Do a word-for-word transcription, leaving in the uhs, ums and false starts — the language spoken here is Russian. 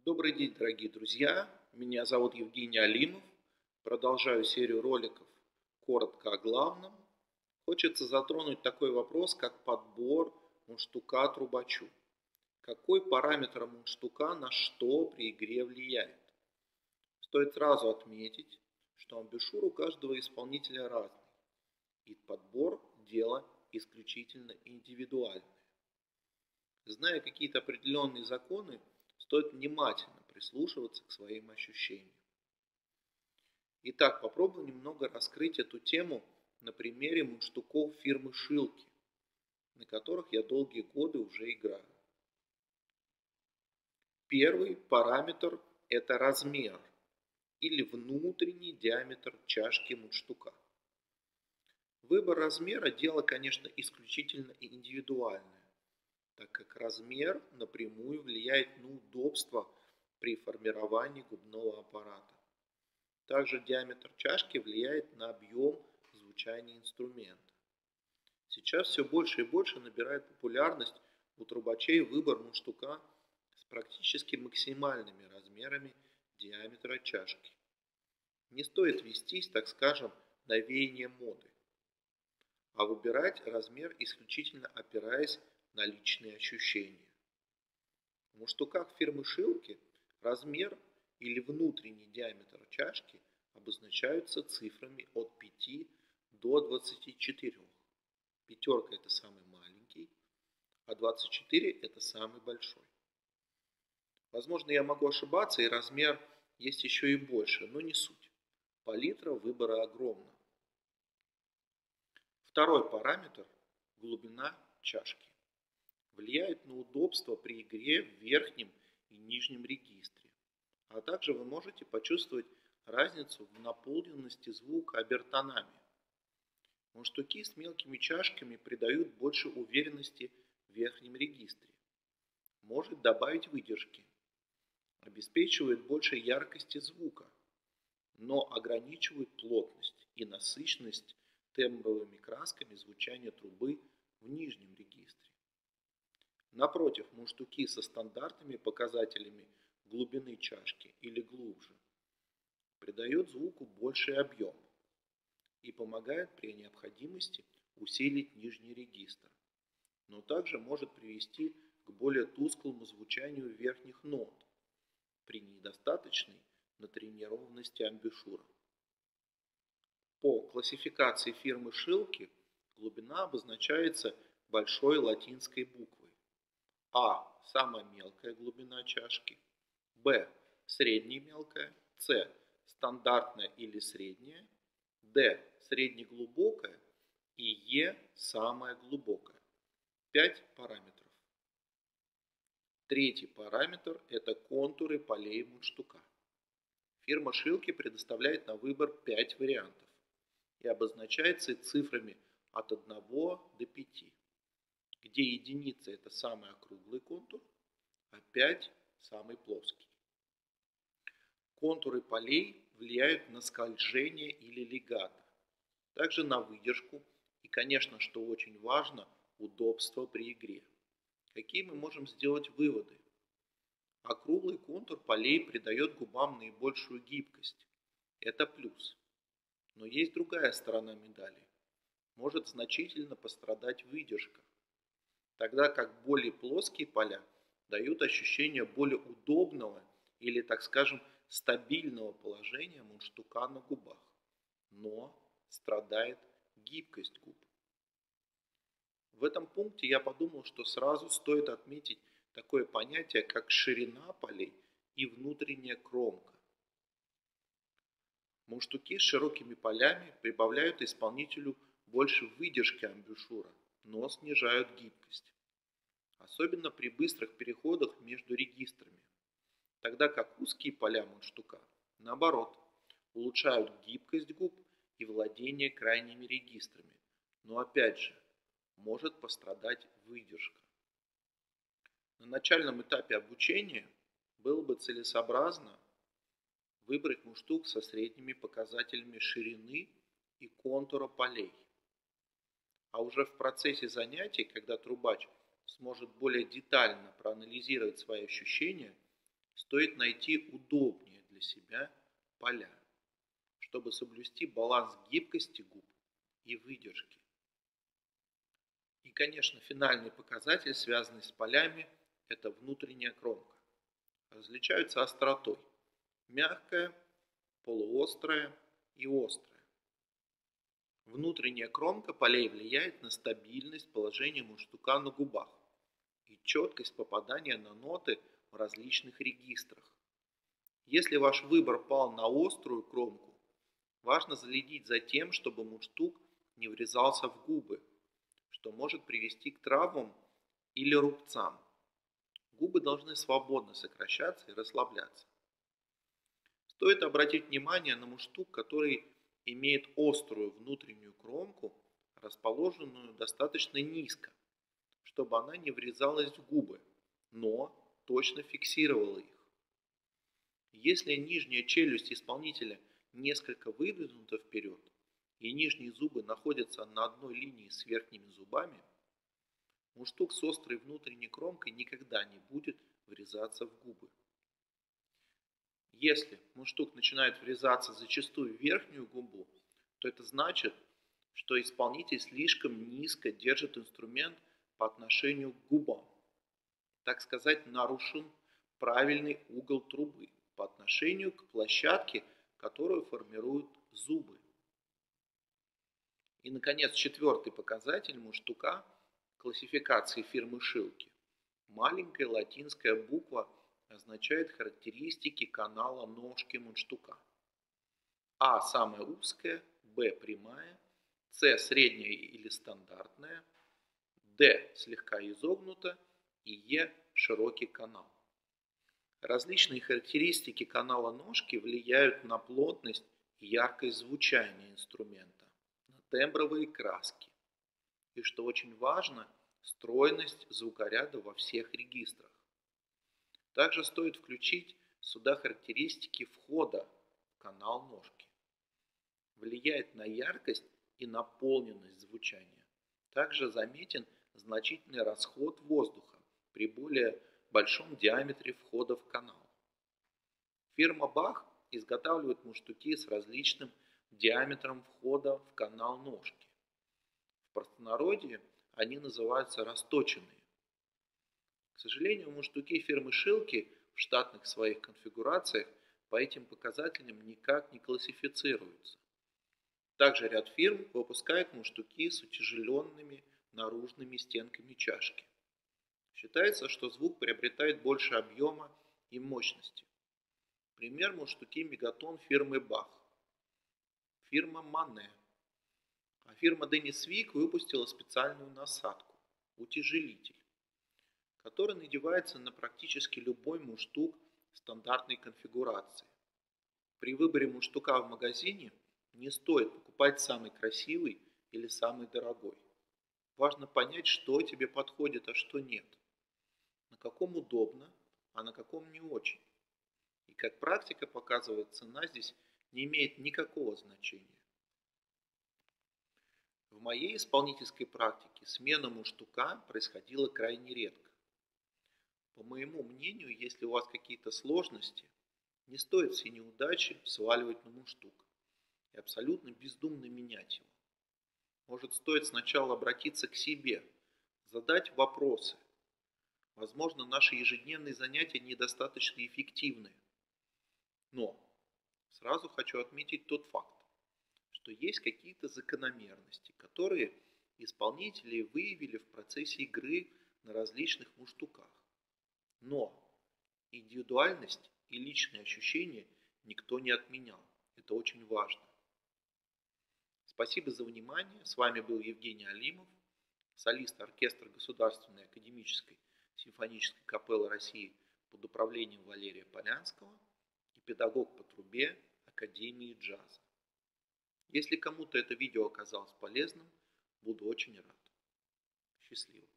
Добрый день, дорогие друзья! Меня зовут Евгений Алимов. Продолжаю серию роликов «Коротко о главном». Хочется затронуть такой вопрос, как подбор мундштука трубачу. Какой параметр мундштука на что при игре влияет? Стоит сразу отметить, что амбушюр у каждого исполнителя разный, и подбор – дело исключительно индивидуальное. Зная какие-то определенные законы, стоит внимательно прислушиваться к своим ощущениям. Итак, попробуем немного раскрыть эту тему на примере мундштуков фирмы Шилки, на которых я долгие годы уже играю. Первый параметр – это размер или внутренний диаметр чашки мундштука. Выбор размера – дело, конечно, исключительно индивидуальное, так как размер напрямую влияет на удобство при формировании губного аппарата. Также диаметр чашки влияет на объем звучания инструмента. Сейчас все больше и больше набирает популярность у трубачей выбор мундштука с практически максимальными размерами диаметра чашки. Не стоит вестись, так скажем, на веяние моды, а выбирать размер исключительно опираясь на личные ощущения. В мундштуках фирмы Шилки размер или внутренний диаметр чашки обозначаются цифрами от пяти до двадцати четырёх. Пятерка – это самый маленький, а двадцать четыре – это самый большой. Возможно, я могу ошибаться, и размер есть еще и больше, но не суть. Палитра выбора огромна. Второй параметр – глубина чашки. Влияет на удобство при игре в верхнем и нижнем регистре. А также вы можете почувствовать разницу в наполненности звука обертонами. Мундштуки с мелкими чашками придают больше уверенности в верхнем регистре. Может добавить выдержки. Обеспечивает больше яркости звука, но ограничивает плотность и насыщенность тембровыми красками звучания трубы в нижнем регистре. Напротив, мундштуки со стандартными показателями глубины чашки или глубже придают звуку больший объем и помогает при необходимости усилить нижний регистр, но также может привести к более тусклому звучанию верхних нот при недостаточной натренированности амбушюра. По классификации фирмы Шилки глубина обозначается большой латинской буквой. А – самая мелкая глубина чашки, Б – средне-мелкая, С – стандартная или средняя, Д – среднеглубокая и Е – самая глубокая. Пять параметров. Третий параметр – это контуры полей мундштука. Фирма Шилки предоставляет на выбор пять вариантов и обозначается цифрами от одного до пяти, где единица – это самый округлый контур, а пять – самый плоский. Контуры полей влияют на скольжение или легато, также на выдержку и, конечно, что очень важно, удобство при игре. Какие мы можем сделать выводы? Округлый контур полей придает губам наибольшую гибкость. Это плюс. Но есть другая сторона медали. Может значительно пострадать выдержка, тогда как более плоские поля дают ощущение более удобного или, так скажем, стабильного положения мундштука на губах, но страдает гибкость губ. В этом пункте я подумал, что сразу стоит отметить такое понятие, как ширина полей и внутренняя кромка. Мундштуки с широкими полями прибавляют исполнителю больше выдержки амбушюра, но снижают гибкость, особенно при быстрых переходах между регистрами, тогда как узкие поля мундштука, наоборот, улучшают гибкость губ и владение крайними регистрами, но опять же, может пострадать выдержка. На начальном этапе обучения было бы целесообразно выбрать мундштук со средними показателями ширины и контура полей. А уже в процессе занятий, когда трубач сможет более детально проанализировать свои ощущения стоит найти удобнее для себя поля, чтобы соблюсти баланс гибкости губ и выдержки. И, конечно, финальный показатель, связанный с полями, это внутренняя кромка. Различаются остротой: мягкая, полуострая и острая. Внутренняя кромка полей влияет на стабильность положения мундштука на губах и четкость попадания на ноты в различных регистрах. Если ваш выбор пал на острую кромку, важно следить за тем, чтобы мундштук не врезался в губы, что может привести к травмам или рубцам. Губы должны свободно сокращаться и расслабляться. Стоит обратить внимание на мундштук, который имеет острую внутреннюю кромку, расположенную достаточно низко, чтобы она не врезалась в губы, но точно фиксировала их. Если нижняя челюсть исполнителя несколько выдвинута вперед и нижние зубы находятся на одной линии с верхними зубами, мундштук с острой внутренней кромкой никогда не будет врезаться в губы. Если мундштук начинает врезаться зачастую в верхнюю губу, то это значит, что исполнитель слишком низко держит инструмент по отношению к губам. Так сказать, нарушен правильный угол трубы по отношению к площадке, которую формируют зубы. И, наконец, четвертый показатель мундштука классификации фирмы Шилки. Маленькая латинская буква означает характеристики канала ножки мундштука. А самая узкая, Б прямая, С средняя или стандартная, Д слегка изогнута и Е широкий канал. Различные характеристики канала ножки влияют на плотность и яркость звучания инструмента, на тембровые краски и, что очень важно, стройность звукоряда во всех регистрах. Также стоит включить сюда характеристики входа в канал ножки. Влияет на яркость и наполненность звучания. Также заметен значительный расход воздуха при более большом диаметре входа в канал. Фирма Bach изготавливает мундштуки с различным диаметром входа в канал ножки. В простонародье они называются расточенные. К сожалению, мундштуки фирмы Шилки в штатных своих конфигурациях по этим показателям никак не классифицируются. Также ряд фирм выпускает мундштуки с утяжеленными наружными стенками чашки. Считается, что звук приобретает больше объема и мощности. Пример: мундштуки Мегатон фирмы Bach, фирма Mane. А фирма Деннис Вик выпустила специальную насадку – утяжелитель, который надевается на практически любой мундштук стандартной конфигурации. При выборе мундштука в магазине не стоит покупать самый красивый или самый дорогой. Важно понять, что тебе подходит, а что нет. На каком удобно, а на каком не очень. И как практика показывает, цена здесь не имеет никакого значения. В моей исполнительской практике смена мундштука происходила крайне редко. По моему мнению, если у вас какие-то сложности, не стоит все неудачи сваливать на мундштук и абсолютно бездумно менять его. Может, стоит сначала обратиться к себе, задать вопросы. Возможно, наши ежедневные занятия недостаточно эффективны. Но сразу хочу отметить тот факт, что есть какие-то закономерности, которые исполнители выявили в процессе игры на различных мундштуках. Но индивидуальность и личные ощущения никто не отменял. Это очень важно. Спасибо за внимание. С вами был Евгений Алимов, солист оркестра Государственной академической симфонической капеллы России под управлением Валерия Полянского и педагог по трубе Академии джаза. Если кому-то это видео оказалось полезным, буду очень рад. Счастливо.